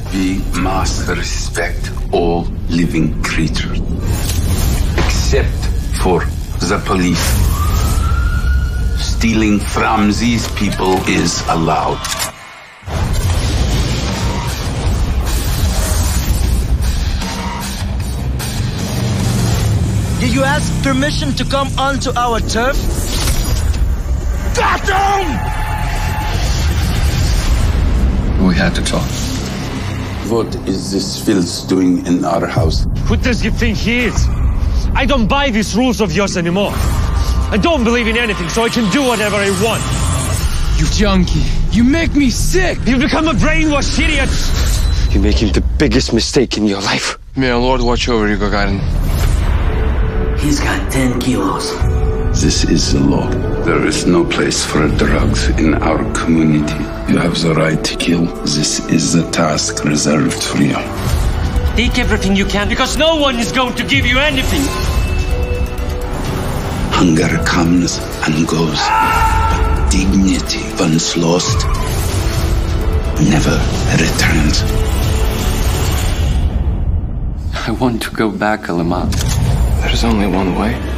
We must respect all living creatures, except for the police. Stealing from these people is allowed. Did you ask permission to come onto our turf? Got him! We had to talk. What is this filth doing in our house? Who does he think he is? I don't buy these rules of yours anymore. I don't believe in anything, so I can do whatever I want. You junkie. You make me sick. You've become a brainwashed idiot. You're making the biggest mistake in your life. May our Lord watch over you, Gagarin. He's got 10 kilos. This is the law. There is no place for drugs in our community. You have the right to kill. This is the task reserved for you. Take everything you can, because no one is going to give you anything. Hunger comes and goes, but dignity, once lost, never returns. I want to go back, Kolyma. There's only one way.